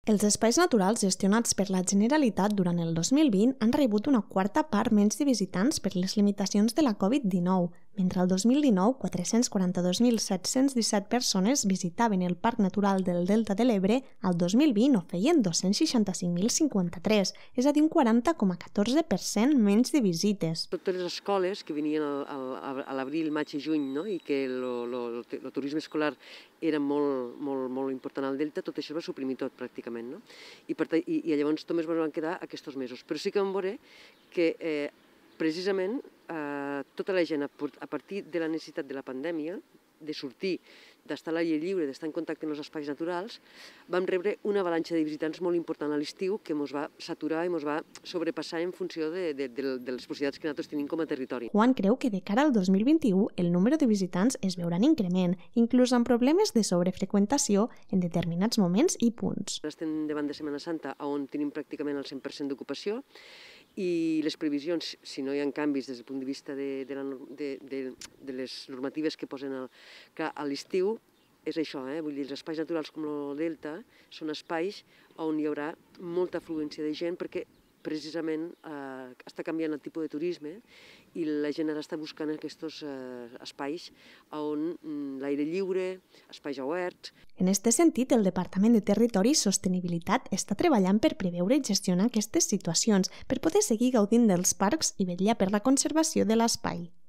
Els espais naturals gestionats per la Generalitat durant el 2020 han rebut una quarta part menys de visitants per les limitacions de la Covid-19. Mentre el 2019, 442.717 persones visitaven el Parc Natural del Delta de l'Ebre, al 2020 ho feien 265.053, és a dir, un 40,14% menys de visites. Totes les escoles que venien a l'abril, maig i juny, no? I que el turisme escolar era molt important al Delta, tot això es va suprimir tot pràcticament. No? I llavors només van quedar aquests mesos. Però sí que vam veure que precisament tota la gent, a partir de la necessitat de la pandèmia, de sortir, d'estar a l'aire lliure, d'estar en contacte amb els espais naturals, vam rebre una avalanxa de visitants molt important a l'estiu que ens va saturar i ens va sobrepassar en funció de les possibilitats que nosaltres tenim com a territori. Juan creu que de cara al 2021 el número de visitants es veurà en increment, inclús amb problemes de sobrefreqüentació en determinats moments i punts. Estem davant de Setmana Santa, on tenim pràcticament el 100% d'ocupació, i les previsions, si no hi ha canvis des del punt de vista de les normatives que posen a l'estiu, és això, vull dir, els espais naturals com el Delta són espais on hi haurà molta afluència de gent perquè precisament està canviant el tipus de turisme i la gent ara està buscant aquests espais on l'aire lliure, espais oberts. En aquest sentit, el Departament de Territori i Sostenibilitat està treballant per preveure i gestionar aquestes situacions per poder seguir gaudint dels parcs i vetllar per la conservació de l'espai.